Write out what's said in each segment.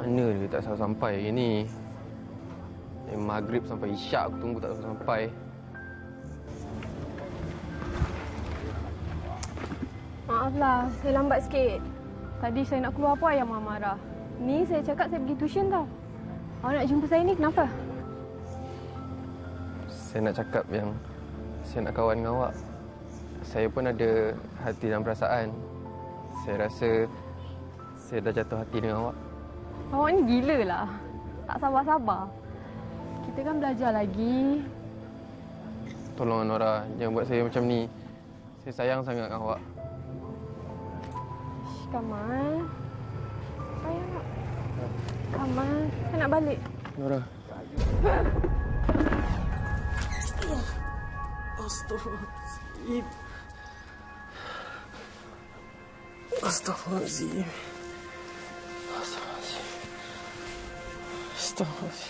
Mana dia tak sampai hari ni? Dari maghrib sampai isyak aku tunggu tak sampai. Maaflah, saya lambat sikit. Tadi saya nak keluar pun ayah marah. Ni saya cakap saya pergi tuition tau. Awak nak jumpa saya ni kenapa? Saya nak cakap yang saya nak kawan dengan awak. Saya pun ada hati dan perasaan. Saya rasa saya dah jatuh hati dengan awak. Awak ni gila lah. Tak sabar-sabar. Kita kan belajar lagi. Tolong Nora, jangan buat saya macam ni. Saya sayang sangat dengan awak. Kamal. Sayang tak? Kamal, saya nak balik. Nora. Astaghfirullahaladzim. Astaghfirullahaladzim. Astaghfirullahaladzim.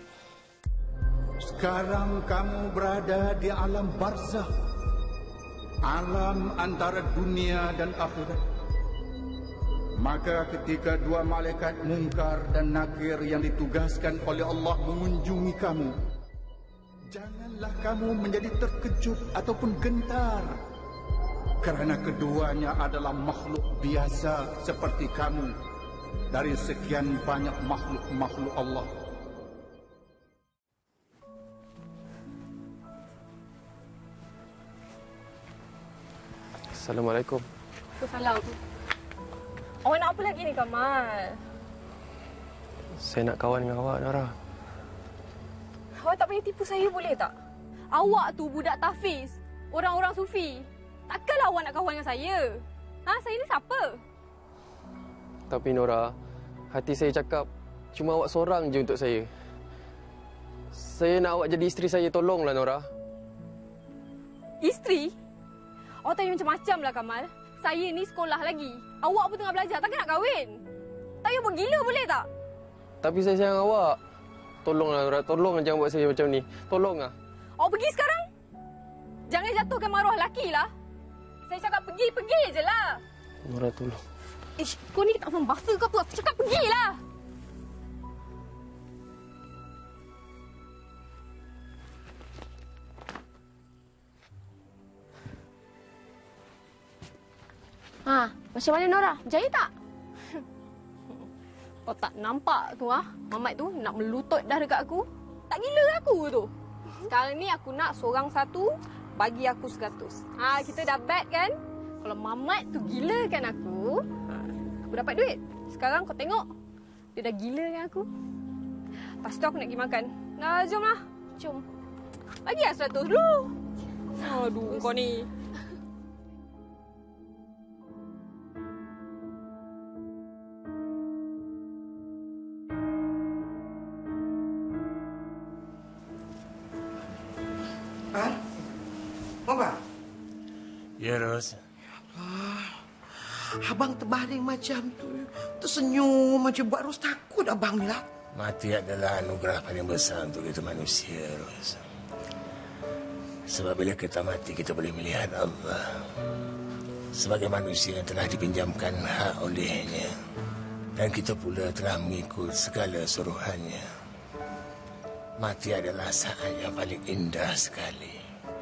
Sekarang kamu berada di alam barzakh, alam antara dunia dan akhirat. Maka ketika dua malaikat Munkar dan Nakir yang ditugaskan oleh Allah mengunjungi kamu, janganlah kamu menjadi terkejut ataupun gentar, kerana keduanya adalah makhluk biasa seperti kamu dari sekian banyak makhluk-makhluk Allah. Assalamualaikum. Assalamualaikum. Awak nak apa lagi ni, Kamal? Saya nak kawan dengan awak, Nora. Awak tak payah tipu saya boleh tak? Awak tu budak tahfiz, orang-orang sufi. Takkanlah awak nak kawan dengan saya? Ha, saya ni siapa? Tapi Nora, hati saya cakap cuma awak seorang je untuk saya. Saya nak awak jadi isteri saya, tolonglah Nora. Isteri? Awak tanya macam-macam lah, Kamal. Saya ni sekolah lagi. Awak pun tengah belajar, takkan nak kahwin? Tak payah buat gila boleh tak? Tapi saya sayang awak. Tolonglah Nora, tolong jangan buat saya macam ni. Tolonglah. Awak pergi sekarang. Jangan jatuhkan maruah lelaki lah. Saya cakap pergi je lah. Nora, tolong. Ish, kau ni tak faham bahasa ke apa? Aku cakap pergilah. Ha, macam mana Nora? Berjaya tak? Kau tak nampak tu Mamat tu nak melutut dah dekat aku. Tak gila aku tu. Sekarang ni aku nak seorang satu bagi aku 100. Ha, kita dah bet kan? Kalau Mamat tu gila kan aku dapat duit. Sekarang kau tengok dia dah gila kan aku. Lepas tu aku nak pergi makan. Nah, jomlah. Jom. Bagilah 100 dulu. Aduh, kau ni. Abang? Ya, Ros. Ya Allah. Abang terbaring macam tu. Tersenyum macam buat Ros takut abang ni lah. Mati adalah anugerah paling besar untuk kita manusia, Ros. Sebab bila kita mati, kita boleh melihat Allah. Sebagai manusia yang telah dipinjamkan hak olehnya. Dan kita pula telah mengikut segala suruhannya. Mati adalah saat yang paling indah sekali.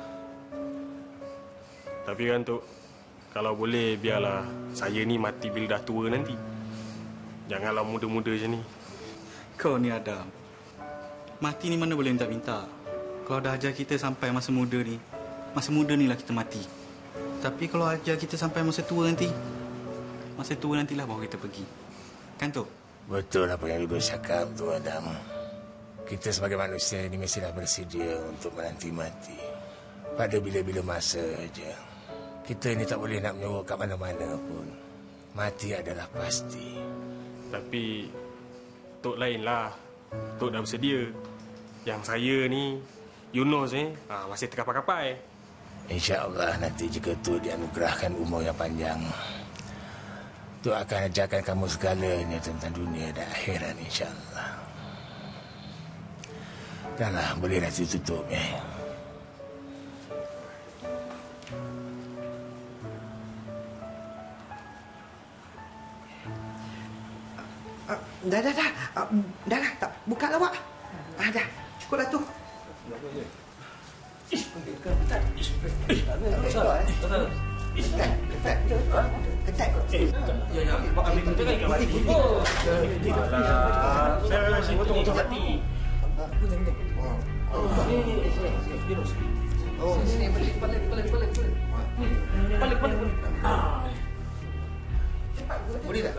Tapi kan Tok, kalau boleh biarlah saya ni mati bila dah tua nanti. Janganlah muda-muda macam ni. Kau ni Adam. Mati ni mana boleh minta-minta. Kalau dah ajar kita sampai masa muda ni lah kita mati. Tapi kalau ajar kita sampai masa tua nantilah baru kita pergi. Kan Tok? Betul apa yang Ibu cakap tu, Adam. Kita sebagai manusia ini mestilah bersedia untuk menanti mati. Pada bila-bila masa saja. Kita ini tak boleh nak menyorok kat mana-mana pun. Mati adalah pasti. Tapi Tok lainlah. Tok dah bersedia. Yang saya ni, Yunus masih terkapai-kapai. InsyaAllah nanti jika Tok dianugerahkan umur yang panjang, Tok akan ajarkan kamu segalanya tentang dunia dan akhirat, insyaAllah. Dahlah, boleh nanti tutup Dah. Dah lah, tak buka lah, Wak. Dah. Cukup lah tu. Ketat. Ya. Pak ambil kita kan mati. Saya betul mati. Sini balik. Balik. Boleh tak?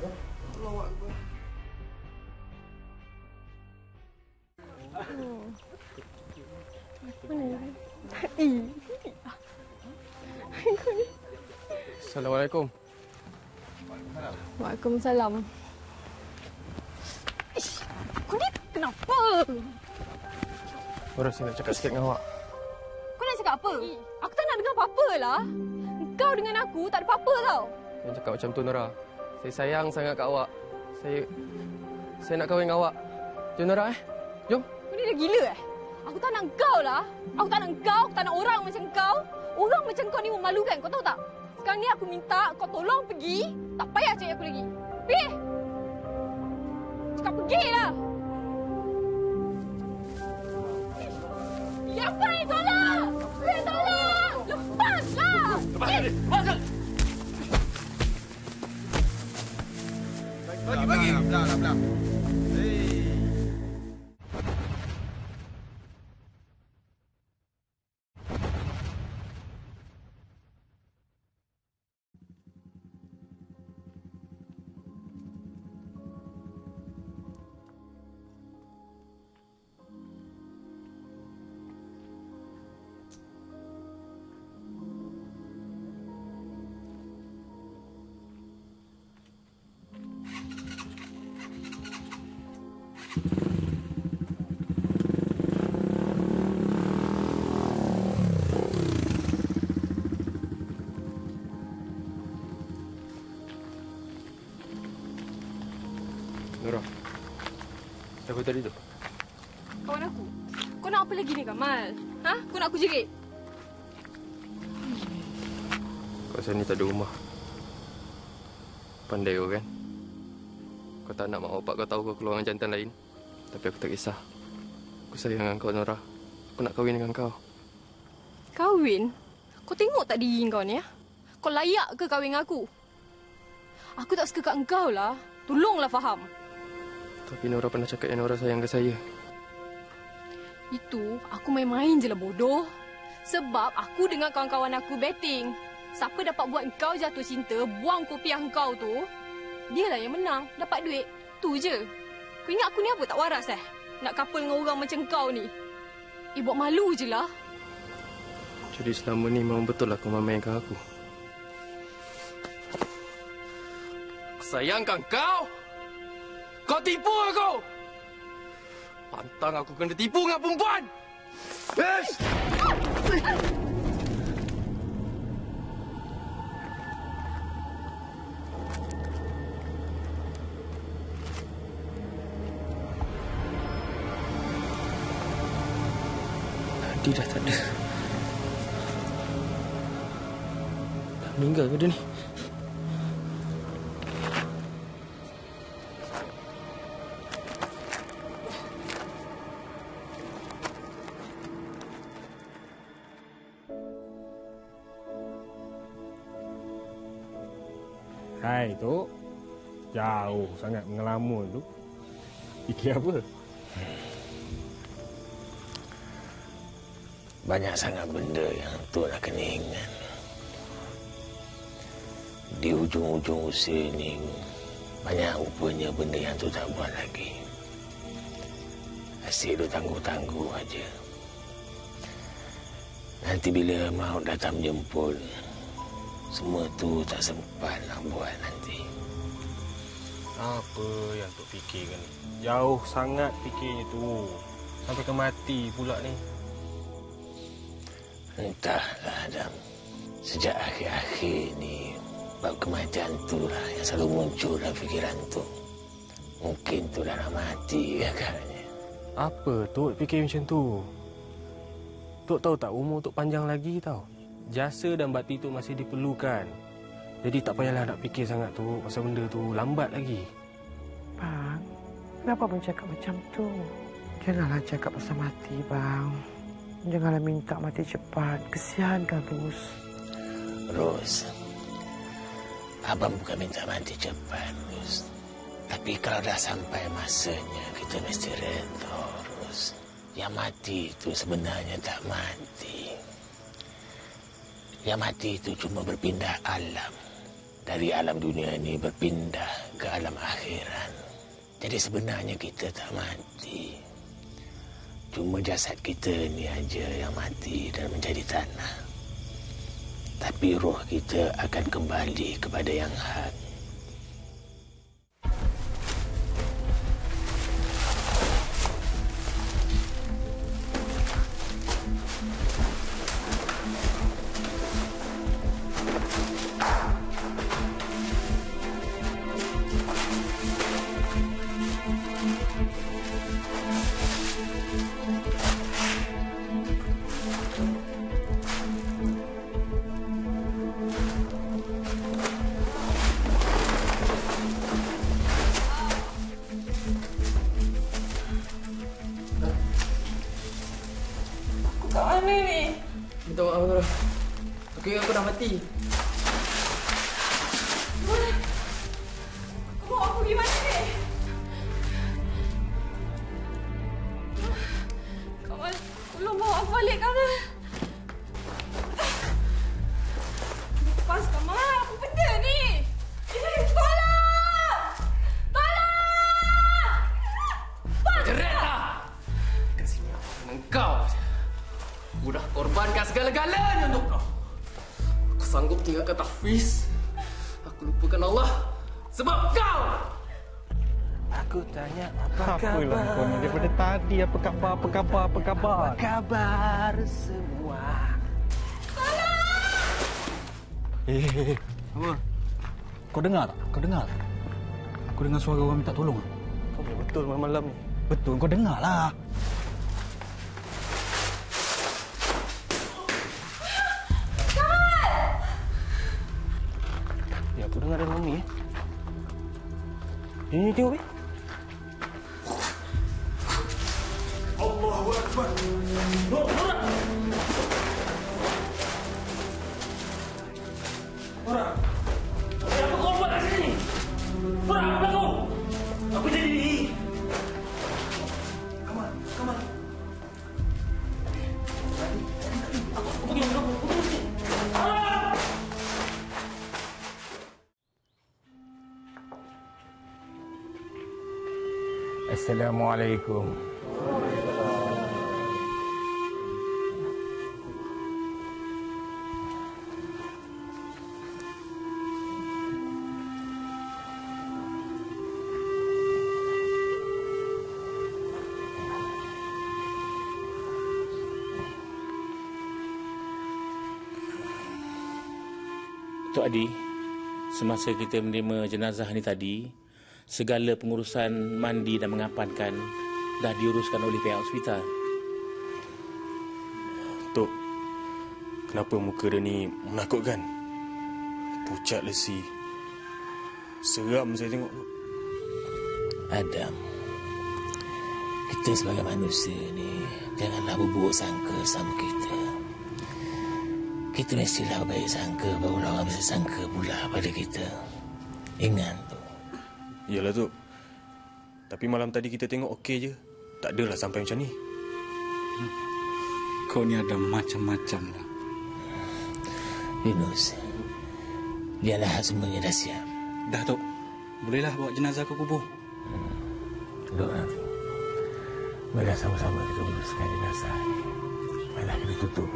Assalamualaikum. Waalaikumsalam. Kau ni kenapa? Nora, saya nak cakap sikit dengan awak. Kau nak cakap apa? Aku tak nak dengar apa-apa lah. Kau dengan aku tak ada apa-apa tau. Jangan cakap macam tu, Nora. Saya sayang sangat kat awak. Saya nak kahwin dengan awak. Jom, Nora, Jom. Kau ni dah gila Aku tak nak kau lah. Aku tak nak kau. Aku tak nak orang macam kau. Orang macam kau ni memalukan. Kau tahu tak? Sekarang ni aku minta kau tolong pergi. Tak payah cari aku lagi. Pergi! Cakap pergilah! Ya, apa ni? Tolong! Tolong! Lepaslah! Lepaskan! Bagi. Belah. Nora, siapa tadi tu? Kawan aku. Kau nak apa lagi ni, Kamal? Ha? Kau nak aku jerit? Kau ni tak ada rumah. Pandai kau kan? Kau tak nak mak bapak kau tahu kau keluar dengan jantan lain. Tapi aku tak kisah. Aku sayang dengan kau, Nora. Aku nak kahwin dengan kau. Kahwin? Kau tengok tak diri kau ni, ya? Kau layak ke kahwin dengan aku? Aku tak suka kat engkau lah. Tolonglah faham. Tapi Nora pernah cakap yang Nora sayang ke saya. Itu aku main-main je lah, bodoh. Sebab aku dengan kawan-kawan aku betting. Siapa dapat buat kau jatuh cinta, buang kopiah kau tu, dialah yang menang, dapat duit. Tu je. Kau ingat aku ni apa, tak waras nak couple dengan orang macam kau ni? Buat malu je lah. Jadi selama ni memang betul lah kau memainkan aku. Aku sayangkan kau. Kau tipu aku. Pantang aku kena tipu dengan perempuan. Yes! Dia dah tak ada. Dah meninggal ke dia ni? Hai, Tok. Jauh sangat mengelamun tu. Fikir apa? Banyak sangat benda yang Tok nak kena ingat. Di hujung-hujung usia ni, banyak rupanya benda yang Tok tak buat lagi. Asyik Tok tangguh-tangguh aja. Nanti bila maut datang menjemput, semua tu tak sempat nak buat nanti. Apa yang Tok fikirkan ni? Jauh sangat fikirnya tu. Sampai ke mati pula ni. Entahlah, Adam. Sejak akhir-akhir ni, bab kematian tu lah yang selalu muncul dalam fikiran tu. Mungkin tu dah nak mati agaknya. Apa Tok fikir macam tu? Tok tahu tak umur Tok panjang lagi tau. Jasa dan bakti tu masih diperlukan. Jadi tak payahlah nak fikir sangat tu pasal benda tu, lambat lagi. Bang, Kenapa abang cakap macam tu? Janganlah cakap pasal mati, bang. Janganlah minta mati cepat. Kesian kan, Ros. Ros, abang bukan minta mati cepat, Ros. Tapi kalau dah sampai masanya, kita mesti redha, Ros. Yang mati itu sebenarnya tak mati. Yang mati itu cuma berpindah alam. Dari alam dunia ini berpindah ke alam akhirat. Jadi sebenarnya kita tak mati. Cuma jasad kita ni aja yang mati dan menjadi tanah. Tapi roh kita akan kembali kepada yang hak. Minta maaf, Nora. Aku ingat aku dah mati. Kau mau aku pergi mana ni? Kamal, tolong bawa aku balik, Kamal. Lepas, Kamal. Apa benda ni? Tolong! Tolong! Geraklah! Kasihnya engkau. Aku dah korbankan segala-galanya untuk kau. Aku sanggup tinggalkan tahfiz. Aku lupakan Allah sebab kau. Aku tanya apa Apalah khabar? kau ni daripada tadi. Apa khabar? Apa khabar semua? Apa? Kau dengar tak? Kau dengar tak? Aku dengar suara orang minta tolong. Kau betul malam ni. Betul, kau dengar lah. Ya, aku dengar dalam ni. Ni tengok ni. Allahu Akbar. Orang. Apa kau buat kat sini? Orang, apa kau? Apa jadi ni? Come on. Aku pergi dengan kamu. Assalamualaikum. Tok Adi, semasa kita menerima jenazah ni tadi, segala pengurusan mandi dan mengapankan dah diuruskan oleh pihak hospital. Tok, kenapa muka dia ni menakutkan? Pucat lesi. Seram saya tengok. Adam, kita sebagai manusia ni janganlah berburuk sangka sama kita. Kita mestilah baik sangka, barulah orang bisa sangka pula pada kita. Ingat tu. Yalah Tok. Tapi malam tadi kita tengok okey je. Tak adalah sampai macam ni. Kau ni ada macam-macam lah. Yunus, biarlah semuanya dah siap. Dah, Tok. Bolehlah bawa jenazah ke kubur. Duduk nanti. Marilah sama-sama kita uruskan jenazah ni. Marilah kita tutup.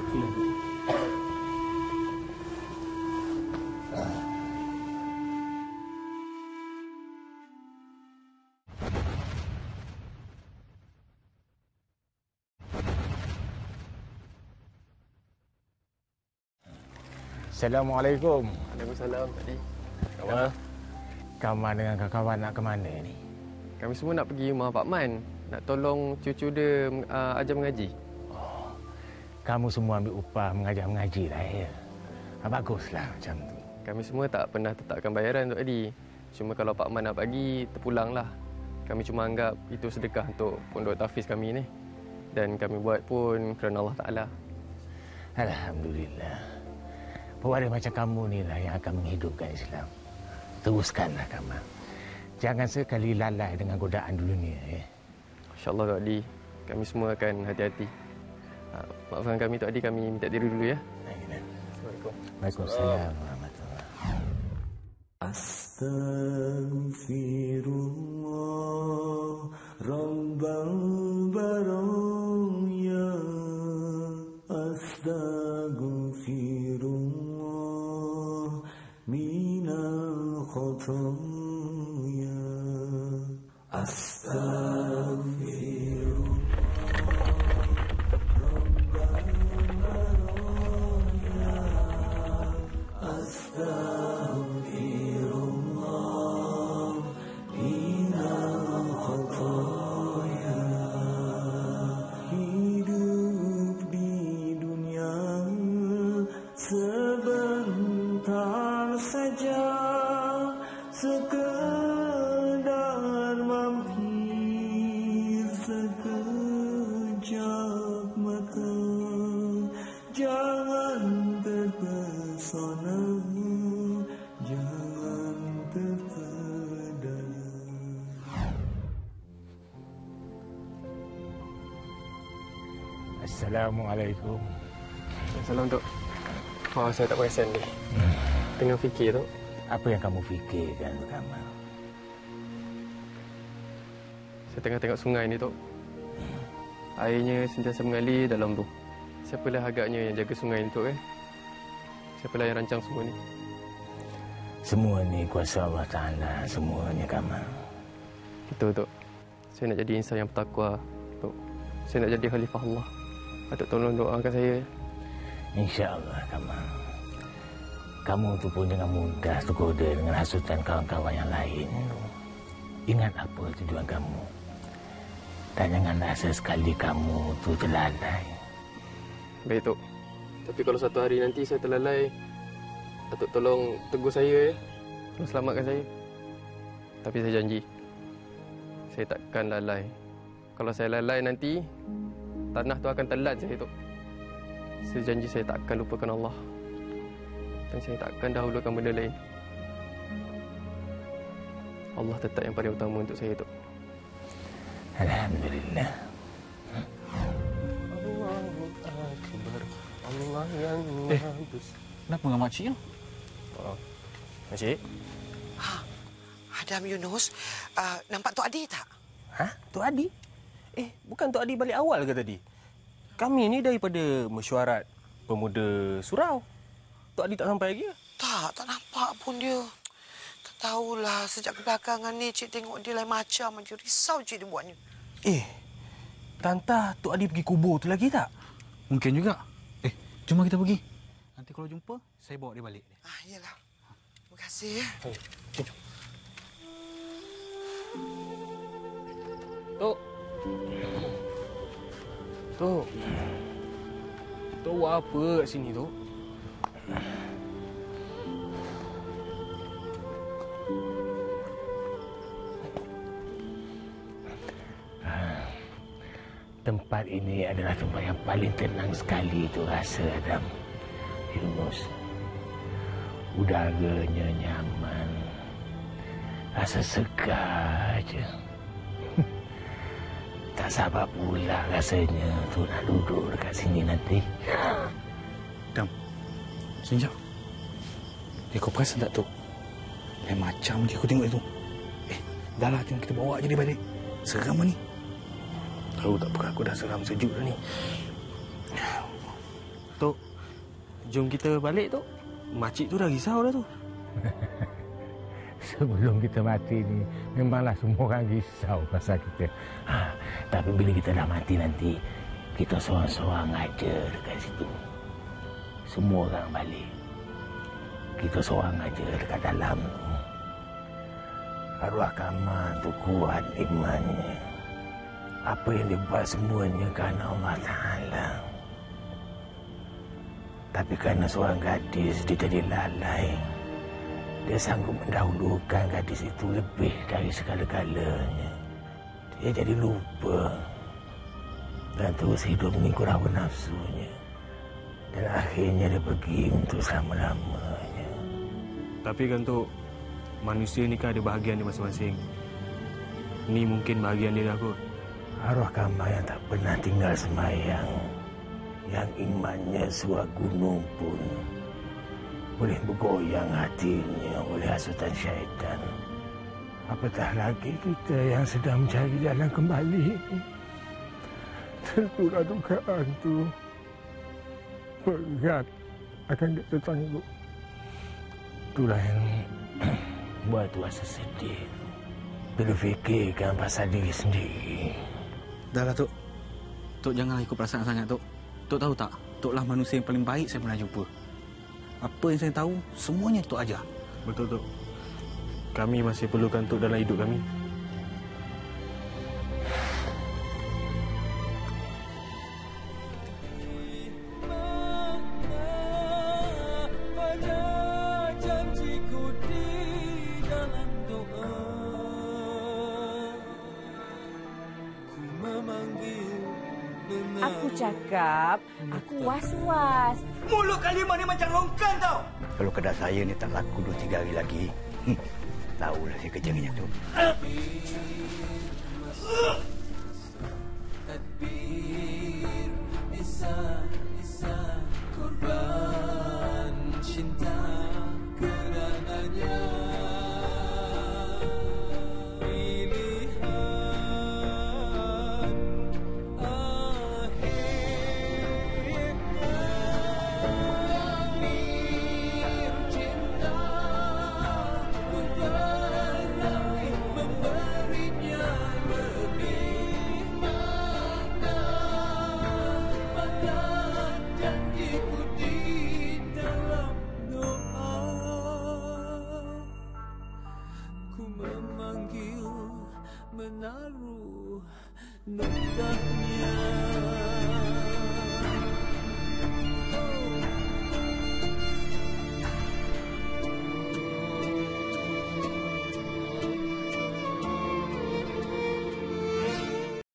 Assalamualaikum. Waalaikumsalam, Adi. Kawan, Kawan dengan kawan nak ke mana ni? kami semua nak pergi rumah Pak Man. Nak tolong cucu dia ajar mengaji. Kamu semua ambil upah mengajar-mengaji lah ya. Baguslah macam tu. Kami semua tak pernah tetapkan bayaran, Tok Adi. Cuma kalau Pak Man nak bagi, terpulanglah. Kami cuma anggap itu sedekah untuk pondok tahfiz kami ni. Dan kami buat pun kerana Allah Ta'ala. Alhamdulillah. Pewaris macam kamu ni lah yang akan menghidupkan Islam. Teruskanlah Kamal. Jangan sekali lalai dengan godaan dunia. InsyaAllah Tok Adi. Kami semua akan hati-hati. Maafkan kami Tok Adi, kami minta diri dulu ya. Assalamualaikum. Waalaikumsalam warahmatullahi. Astaghfirullah Rabbal Baraya. Astaghfirullah minal khotoya. Astaghfirullah Rabbal Baraya. Astaghfirullah minal khotoya. Hidup di dunia sebentar saja, sekedar mampir sekejap mata. Jangan terpesona, jangan terpedaya. Assalamualaikum. Salam Tok. Saya tak perasan ni. Tengah fikir Tok. Apa yang kamu fikirkan, Kamal? Saya tengah tengok sungai ni Tok. Airnya sentiasa mengalir dalam tu. Siapalah agaknya yang jaga sungai ni Tok kan? Siapalah yang rancang semua ni? Semua ni kuasa Allah Ta'ala, semuanya Kamal. Betul Tok. Saya nak jadi insan yang bertakwa Tok. Saya nak jadi khalifah Allah. Atuk tolong doakan saya. InsyaAllah Kamal. Kamu tu pun jangan mudah tergoda dengan hasutan kawan-kawan yang lain. Ingat apa tujuan kamu. Dan jangan rasa sekali kamu tu terlalai. Baik Tok. Tapi kalau satu hari nanti saya terlalai, Atuk tolong tegur saya ya. Tolong selamatkan saya. Tapi saya janji, saya takkan lalai. Kalau saya lalai nanti, tanah tu akan telan saya Tok. Saya janji saya takkan lupakan Allah. Dan saya takkan dahulukan benda lain. Allah tetap yang paling utama untuk saya Tok. Alhamdulillah. Allahu Akbar. Allah yang Kenapa dengan makcik tu? Makcik? Adam Yunus, nampak Tok Adi tak? Ha? Tok Adi? Bukan Tok Adi balik awal ke tadi? Kami ni daripada mesyuarat pemuda surau. Tok Adi tak sampai lagi ke? Tak nampak pun dia. Tak tahulah, sejak kebelakangan ni Cik tengok dia lain macam aja. Risau Cik dia buatnya. Tantah Tok Adi pergi kubur tu lagi tak? Mungkin juga. Jom kita pergi. Nanti kalau jumpa, saya bawa dia balik. Iyalah. Terima kasih ya. Jom. Tok. Tok. Tok buat apa kat sini, Tok? Tempat ini adalah tempat yang paling tenang sekali itu rasa, Adam. Yunus. Udaranya nyaman. Rasa segar aja. Tak sabar pula rasanya tu nak duduk dekat sini nanti. Dam, sini jap. Kau perasan tak tu? Lain macam je aku tengok itu. Dah lah, jom kita bawa je dia balik. Seram ni. Tahu tak apa, aku dah seram sejuk dah ni. Tok, jom kita balik, Tok. Makcik tu dah risau dah tu. Sebelum kita mati ni, memanglah semua orang risau pasal kita. Tapi bila kita dah mati nanti, kita seorang-seorang aja dekat situ. Semua orang balik. Kita seorang aja dekat dalam tu. Arwah Kamal tu kuat imannya. Apa yang dia buat semuanya kerana Allah Ta'ala. Tapi kerana seorang gadis dia jadi lalai. Dia sanggup mendahulukan gadis itu lebih dari segala-galanya. dia jadi lupa dan terus hidup mengikut hawa nafsunya. Dan akhirnya dia pergi untuk selama-lamanya. Tapi kan Tok, manusia ni kan ada bahagian dia masing-masing. Ni mungkin bahagian dia kot. Arwah Kamal yang tak pernah tinggal semayang, yang imannya sebuah gunung pun boleh bergoyang hatinya oleh hasutan syaitan. Apatah lagi kita yang sedang mencari jalan kembali. Tentulah dugaan tu berat akan kita tangguh. Itulah yang buat tu rasa sedih. Bila fikirkan pasal diri sendiri. Dah lah, Tok. Tok janganlah ikut perasaan sangat, Tok. Tok tahu tak? Toklah manusia yang paling baik saya pernah jumpa. Apa yang saya tahu, semuanya Tok ajar. Betul, Tok. Kami masih perlukan Tok dalam hidup kami. Aku cakap, aku was-was. Mulut kalimah ni macam longkan tau. Kalau kedai saya ni tak laku 2-3 hari lagi, tahulah saya kerja dengan tu. Korban cinta kerananya. Menaruh noktanya.